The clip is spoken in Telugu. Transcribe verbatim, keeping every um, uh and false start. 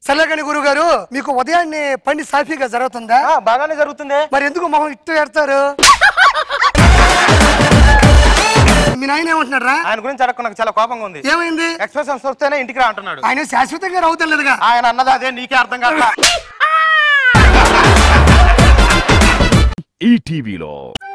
సరేగాని గురువు గారు మీకు ఉదయాన్నే పని సాఫీగా జరుగుతుందా? బాగానే జరుగుతుంది. మరి ఎందుకు మొహం ఇట్టు పెడతారు? మీ నాయన ఏమంటున్నాడు రా? ఆయన గురించి అడగ నాకు చాలా కోపంగా ఉంది. ఏమైంది? ఎక్స్ప్రెషన్స్ వస్తేనే ఇంటికి రా అంటున్నాడు. ఆయన శాశ్వతంగా రావుతలేదుగా. ఆయన అన్నది అదే, నీకే అర్థం కాదు. ఈ టీవీలో